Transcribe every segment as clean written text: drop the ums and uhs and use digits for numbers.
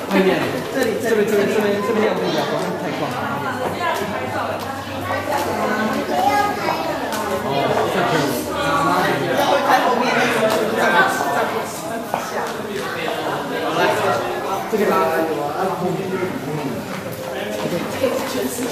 外面，这边要不要？好像太光。哦，这可以。 要会开后面那个， 好来，这个拉有啊，后面。 全是。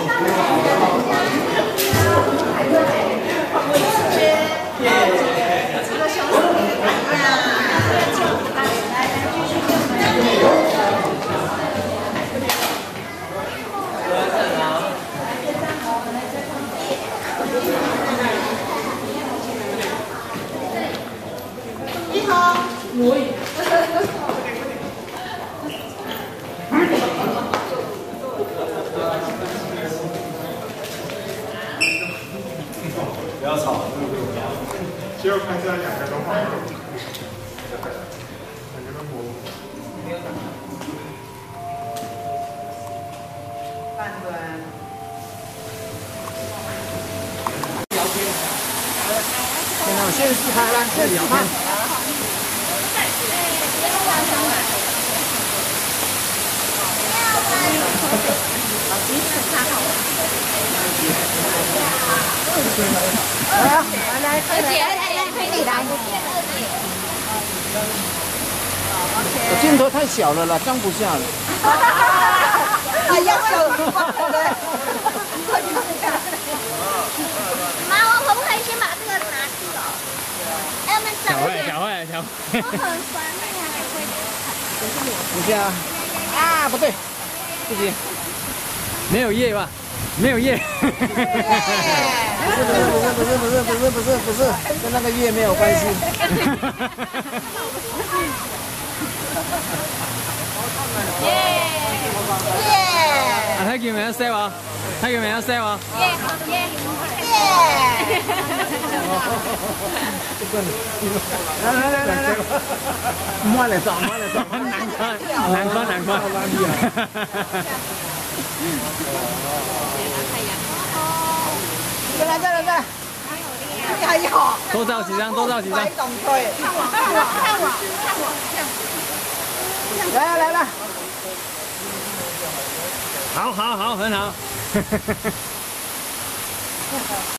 一号， 不要吵，只有看这两个都放两个都模糊。 半端。 现在自拍啦，现在自拍。 来，陪你来。 我镜头太小了啦，装不下了。 哎呀， 妈，我可不可以先把这个拿去哦？哎，我们小坏。 我很酸，那你还会等一下啊，不对，不行， 没有叶吧？没有叶。 不是，跟那个叶没有关系。 耶！ 啊，睇叫名 set 喎，睇叫名 set 喎。 耶！ 来，摸来找， 難關。 再来，哎呀， 多照幾張。 快动退，看我， 来了。 好，很好。